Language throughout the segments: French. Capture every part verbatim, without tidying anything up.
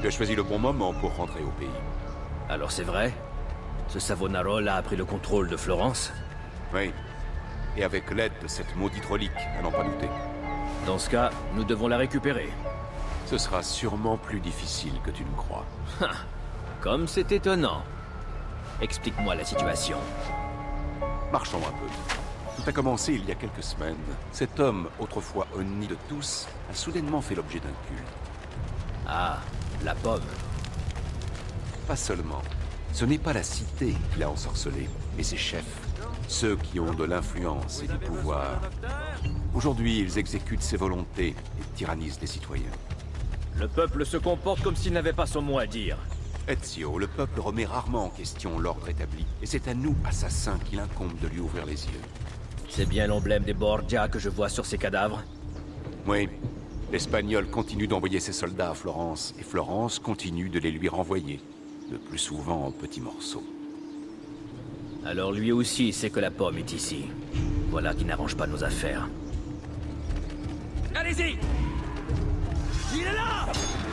as choisi le bon moment pour rentrer au pays. Alors c'est vrai? Ce Savonarola a pris le contrôle de Florence? Oui. Et avec l'aide de cette maudite relique, à n'en pas douter. Dans ce cas, nous devons la récupérer. Ce sera sûrement plus difficile que tu ne crois. Comme c'est étonnant. Explique-moi la situation. Marchons un peu. Tout a commencé il y a quelques semaines. Cet homme, autrefois Oni de tous, a soudainement fait l'objet d'un culte. Ah, la pomme. Pas seulement. Ce n'est pas la cité qui l'a ensorcelé, mais ses chefs. Ceux qui ont de l'influence et du pouvoir. Aujourd'hui, ils exécutent ses volontés et tyrannisent les citoyens. Le peuple se comporte comme s'il n'avait pas son mot à dire. Ezio, le peuple remet rarement en question l'ordre établi, et c'est à nous, assassins, qu'il incombe de lui ouvrir les yeux. C'est bien l'emblème des Borgia que je vois sur ces cadavres? Oui. L'Espagnol continue d'envoyer ses soldats à Florence, et Florence continue de les lui renvoyer, le plus souvent en petits morceaux. Alors lui aussi sait que la pomme est ici. Voilà qui n'arrange pas nos affaires. Allez-y! Il est là!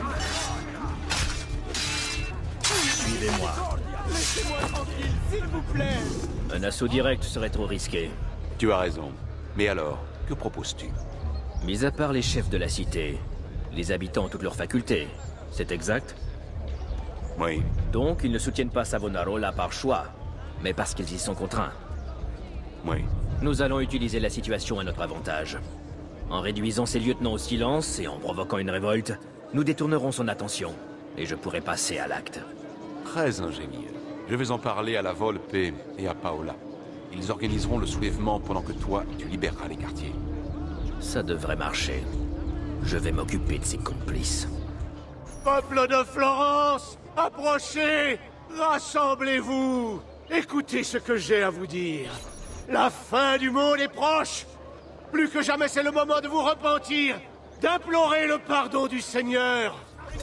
Suivez-moi. Laissez-moi tranquille, s'il vous plaît! Un assaut direct serait trop risqué. Tu as raison. Mais alors, que proposes-tu? Mis à part les chefs de la cité, les habitants ont toutes leurs facultés. C'est exact? Oui. Donc ils ne soutiennent pas Savonarola par choix, mais parce qu'ils y sont contraints. Oui. Nous allons utiliser la situation à notre avantage. En réduisant ses lieutenants au silence et en provoquant une révolte, nous détournerons son attention, et je pourrai passer à l'acte. Très ingénieux. Je vais en parler à la Volpe et à Paola. Ils organiseront le soulèvement pendant que toi, tu libéreras les quartiers. Ça devrait marcher. Je vais m'occuper de ses complices. Peuple de Florence, approchez! Rassemblez-vous! Écoutez ce que j'ai à vous dire. La fin du monde est proche! Plus que jamais, c'est le moment de vous repentir, d'implorer le pardon du Seigneur.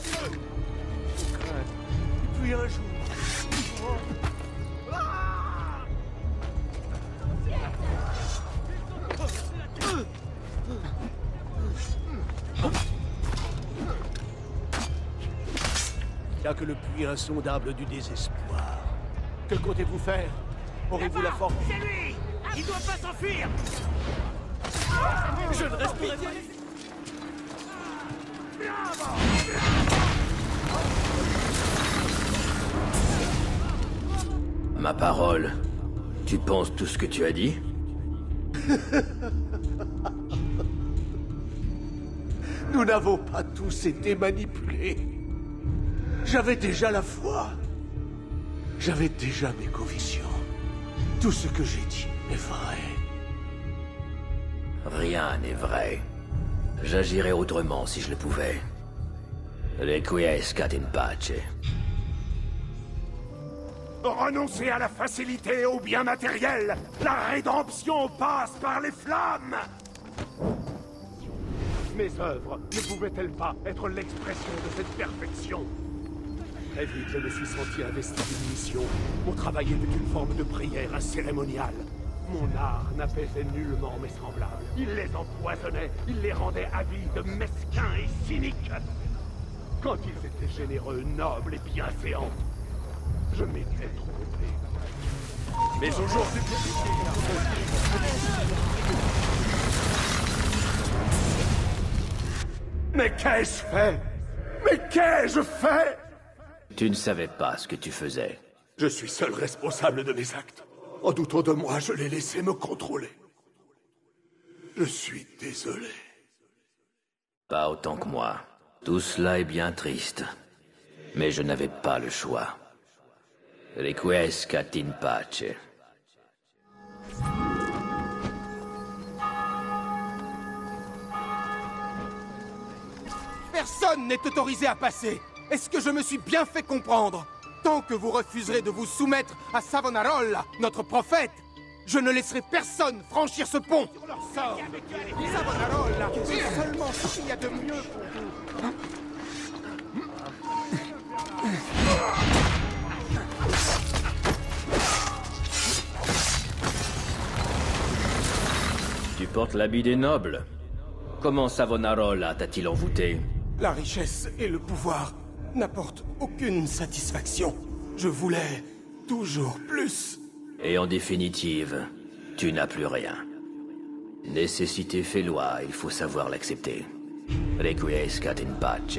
Et puis un jour... Il n'y a que le puits insondable du désespoir. Que comptez-vous faire? Aurez-vous la force? C'est lui! Il doit pas s'enfuir! Je ne resterai pas... Ma parole, tu penses tout ce que tu as dit? Nous n'avons pas tous été manipulés. J'avais déjà la foi. J'avais déjà mes convictions. Tout ce que j'ai dit est vrai. Rien n'est vrai. J'agirais autrement si je le pouvais. Requiescat in pace. Renoncez à la facilité et au bien matériel. La rédemption passe par les flammes. Mes œuvres ne pouvaient-elles pas être l'expression de cette perfection? Très vite, je me suis senti investi d'une mission. Mon travail était une forme de prière, un cérémonial. Mon art n'apaisait nullement mes semblables. Il les empoisonnait, il les rendait avides, mesquins et cyniques. Quand ils étaient généreux, nobles et bienséants, je m'étais trompé. Mais aujourd'hui... Mais qu'ai-je fait? Mais qu'ai-je fait? Tu ne savais pas ce que tu faisais. Je suis seul responsable de mes actes. En doutant de moi, je l'ai laissé me contrôler. Je suis désolé. Pas autant que moi. Tout cela est bien triste. Mais je n'avais pas le choix. Requiescat in pace. Personne n'est autorisé à passer. Est-ce que je me suis bien fait comprendre? Tant que vous refuserez de vous soumettre à Savonarola, notre prophète, je ne laisserai personne franchir ce pont. Savonarola, c'est seulement ce qu'il y a de mieux pour vous. Tu portes l'habit des nobles. Comment Savonarola t'a-t-il envoûté? La richesse et le pouvoir n'apporte aucune satisfaction. Je voulais toujours plus. Et en définitive, tu n'as plus rien. Nécessité fait loi, il faut savoir l'accepter. Requiescat in pace.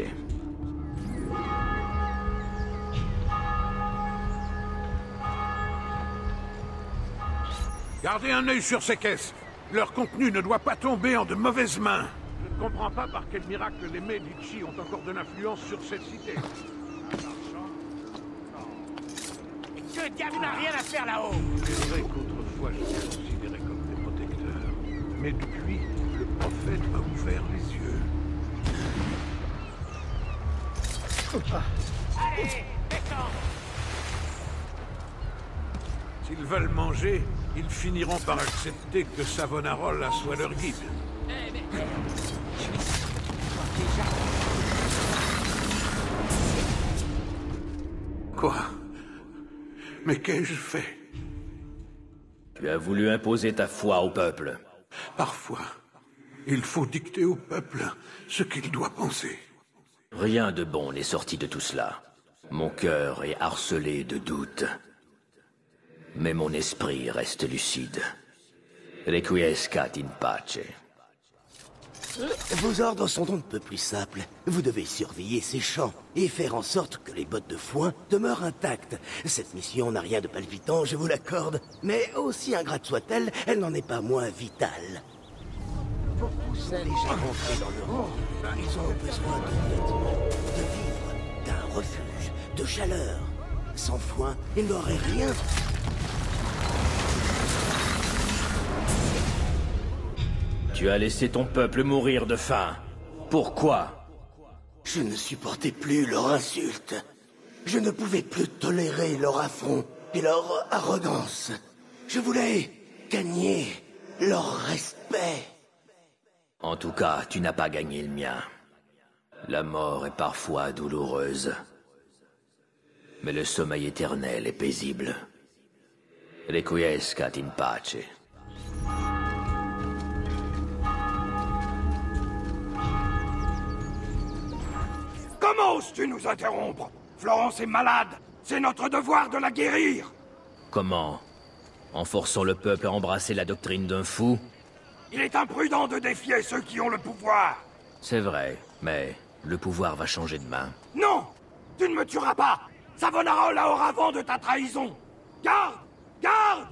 Gardez un œil sur ces caisses. Leur contenu ne doit pas tomber en de mauvaises mains. Je ne comprends pas par quel miracle les Medici ont encore de l'influence sur cette cité. Que diable n'a rien à faire là-haut? C'est vrai qu'autrefois je les considérais comme des protecteurs. Mais depuis, le prophète m'a ouvert les yeux. Allez, descends! S'ils veulent manger, ils finiront par accepter que Savonarola soit leur guide. Eh, mais... Quoi? Mais qu'ai-je fait? Tu as voulu imposer ta foi au peuple. Parfois, il faut dicter au peuple ce qu'il doit penser. Rien de bon n'est sorti de tout cela. Mon cœur est harcelé de doutes. Mais mon esprit reste lucide. Requiescat in pace. Vos ordres sont donc peu plus simples. Vous devez surveiller ces champs et faire en sorte que les bottes de foin demeurent intactes. Cette mission n'a rien de palpitant, je vous l'accorde, mais aussi ingrate soit-elle, elle n'en est pas moins vitale. Pour pousser les gens rentrés dans le rang, ils ont besoin de vêtements, de vivres, d'un refuge, de chaleur. Sans foin, ils n'auraient rien. Tu as laissé ton peuple mourir de faim. Pourquoi? Je ne supportais plus leur insulte. Je ne pouvais plus tolérer leur affront et leur arrogance. Je voulais gagner leur respect. En tout cas, tu n'as pas gagné le mien. La mort est parfois douloureuse. Mais le sommeil éternel est paisible. Requiescat in pace. Comment oses-tu nous interrompre? Florence est malade. C'est notre devoir de la guérir. Comment? En forçant le peuple à embrasser la doctrine d'un fou? Il est imprudent de défier ceux qui ont le pouvoir. C'est vrai, mais le pouvoir va changer de main. Non! Tu ne me tueras pas! Savonarola aura vent de ta trahison! Garde! Garde!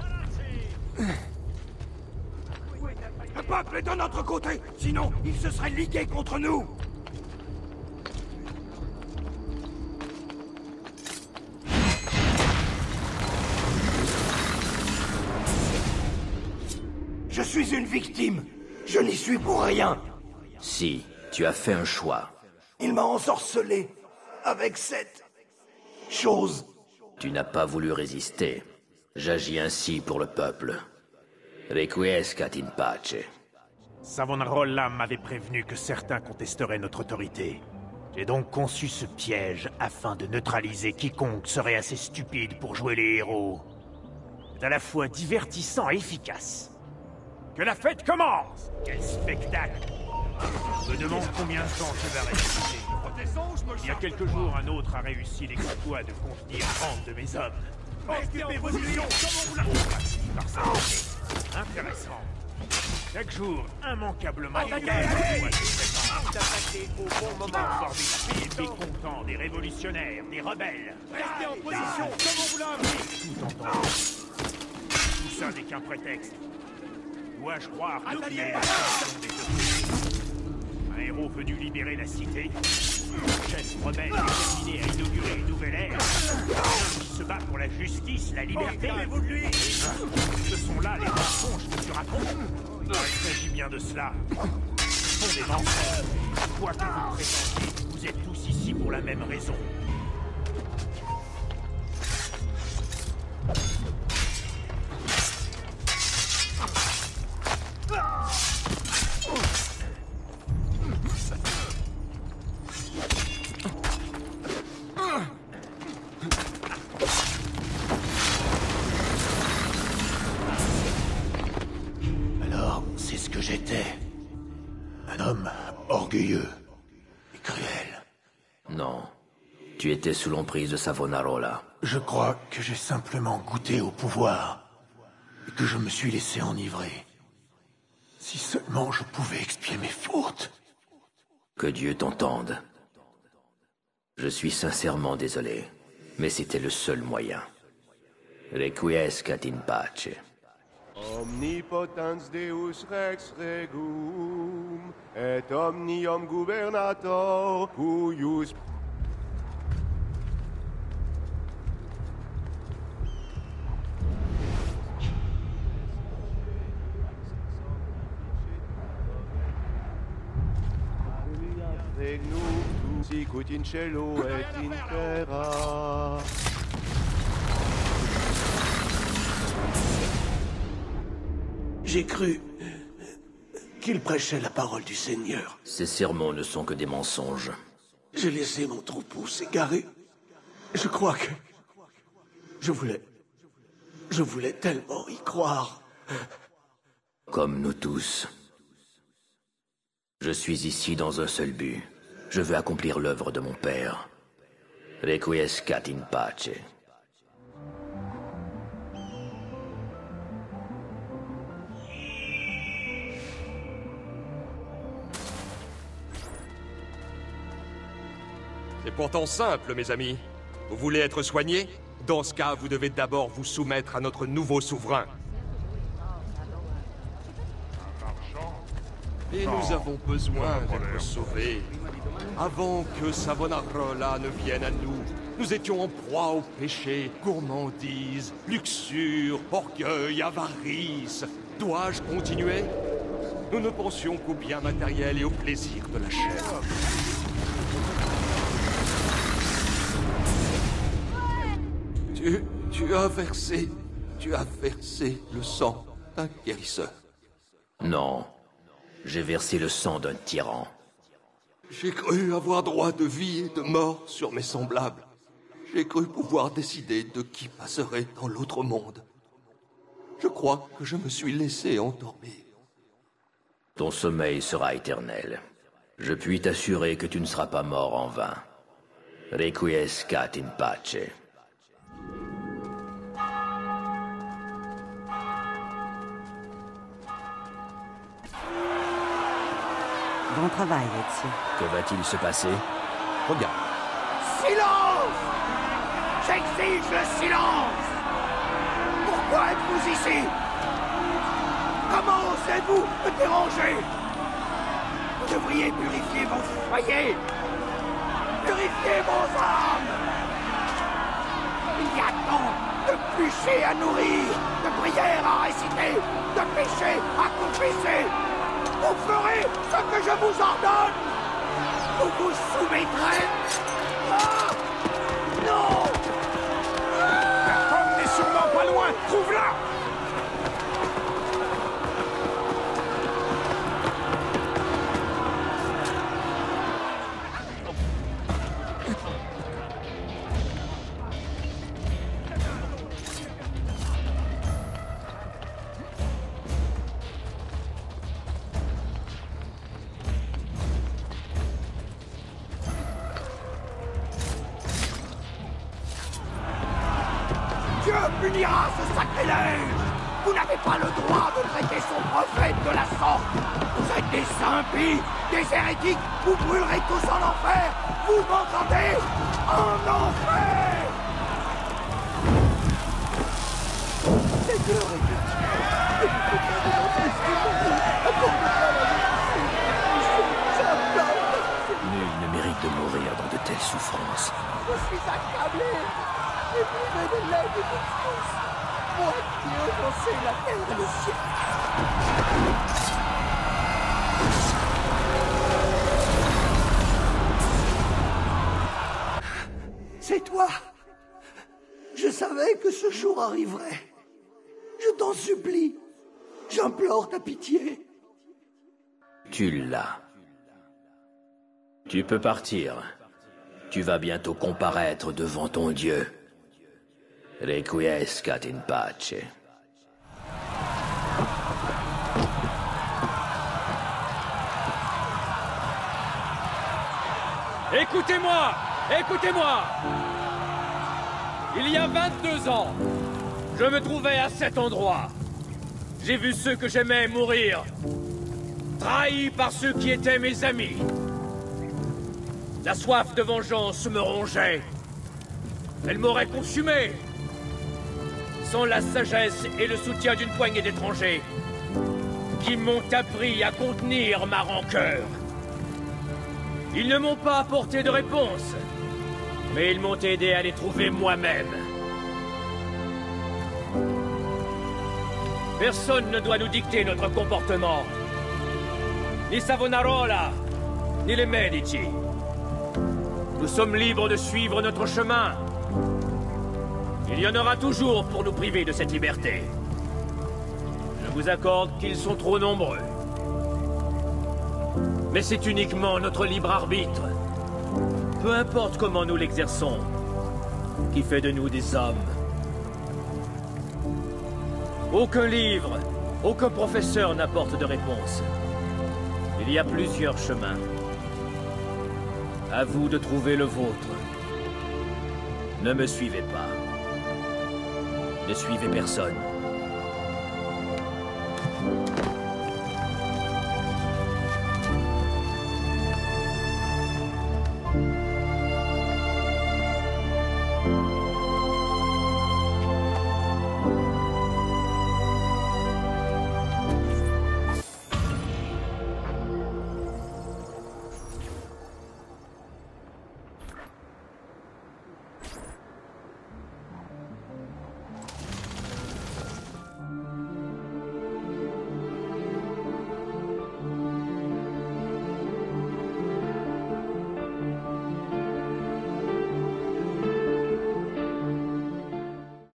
Le peuple est de notre côté, sinon il se serait ligué contre nous! Je suis une victime. Je n'y suis pour rien. Si, tu as fait un choix. Il m'a ensorcelé avec cette chose. Tu n'as pas voulu résister. J'agis ainsi pour le peuple. Requiescat in pace. Savonarola m'avait prévenu que certains contesteraient notre autorité. J'ai donc conçu ce piège afin de neutraliser quiconque serait assez stupide pour jouer les héros. C'est à la fois divertissant et efficace. Que la fête commence! Quel spectacle! Je me demande combien de temps je vais résister. Il y a quelques jours, un autre a réussi l'exploit de contenir trente de mes hommes. Occupez vos positions! Comment vous la faites? Par ça, intéressant. Chaque jour, immanquablement, il y a d'attaquer au bon moment, former les mécontents, des révolutionnaires, des rebelles. Restez en position, comme on vous l'a appris. Tout entendu. Tout ça n'est qu'un prétexte. Dois-je croire que vous avez la passion des deux? Un héros venu libérer la cité? Un chef rebelle déterminé à inaugurer une nouvelle ère? Un homme qui se bat pour la justice, la liberté? Vous de lui? Ce sont là les mensonges que tu racontes? Il s'agit bien de cela. Ce sont des mensonges. Quoi que vous prétendiez, vous êtes tous ici pour la même raison. Alors, c'est ce que j'étais. Un homme orgueilleux et cruel. Non, Tu étais sous l'emprise de Savonarola. Je crois que j'ai simplement goûté au pouvoir, et que je me suis laissé enivrer. Si seulement je pouvais expier mes fautes. Que Dieu t'entende. Je suis sincèrement désolé, mais c'était le seul moyen. Requiescat in pace. Omnipotens Deus Rex Regum, et omnium gubernator, cuius... Regnum sicut in cielo et in terra. J'ai cru qu'il prêchait la parole du Seigneur. Ces sermons ne sont que des mensonges. J'ai laissé mon troupeau s'égarer. Je crois que... Je voulais... Je voulais tellement y croire. Comme nous tous. Je suis ici dans un seul but. Je veux accomplir l'œuvre de mon père. Requiescat in pace. C'est pourtant simple, mes amis. Vous voulez être soigné? Dans ce cas, vous devez d'abord vous soumettre à notre nouveau souverain. Et nous avons besoin d'être sauvés. Avant que Savonarola ne vienne à nous, nous étions en proie au péché, gourmandise, luxure, orgueil, avarice. Dois-je continuer? Nous ne pensions qu'au bien matériel et au plaisir de la chair. Tu, tu as versé, tu as versé le sang d'un guérisseur. Non, j'ai versé le sang d'un tyran. J'ai cru avoir droit de vie et de mort sur mes semblables. J'ai cru pouvoir décider de qui passerait dans l'autre monde. Je crois que je me suis laissé endormir. Ton sommeil sera éternel. Je puis t'assurer que tu ne seras pas mort en vain. Requiescat in pace. Bon travail, Ezio. Que va-t-il se passer? Regarde. Silence! J'exige le silence! Pourquoi êtes-vous ici? Comment osez-vous me déranger? Vous devriez purifier vos foyers! Purifier vos âmes! Il y a tant de bûchers à nourrir, de prières à réciter, de péchés à confesser! Vous ferez ce que je vous ordonne! Vous vous soumettrez! Ah! Non! La femme n'est sûrement pas loin! Trouve-la! Dieu punira ce sacrilège! Vous n'avez pas le droit de traiter son prophète de la sorte! Vous êtes des impies, des hérétiques, vous brûlerez tous en enfer! Vous m'entendez? En enfer! C'est l'heure est de Dieu! Ne vous faites pas de mon esprit, accorde pas la vérité! Nul ne mérite de mourir dans de telles souffrances. Je suis accablé! Éprouvé de l'aide de tous! Moi qui ai offensé la terre et le ciel! C'est toi! Je savais que ce jour arriverait. Je t'en supplie. J'implore ta pitié. Tu l'as. Tu peux partir. Tu vas bientôt comparaître devant ton Dieu. Requiescat in pace. Écoutez-moi! Écoutez-moi! Il y a vingt-deux ans, je me trouvais à cet endroit. J'ai vu ceux que j'aimais mourir, trahis par ceux qui étaient mes amis. La soif de vengeance me rongeait. Elle m'aurait consumé. Sans la sagesse et le soutien d'une poignée d'étrangers qui m'ont appris à contenir ma rancœur. Ils ne m'ont pas apporté de réponse, mais ils m'ont aidé à les trouver moi-même. Personne ne doit nous dicter notre comportement. Ni Savonarola, ni les Medici. Nous sommes libres de suivre notre chemin. Il y en aura toujours pour nous priver de cette liberté. Je vous accorde qu'ils sont trop nombreux. Mais c'est uniquement notre libre arbitre, peu importe comment nous l'exerçons, qui fait de nous des hommes. Aucun livre, aucun professeur n'apporte de réponse. Il y a plusieurs chemins. À vous de trouver le vôtre. Ne me suivez pas. Ne suivez personne.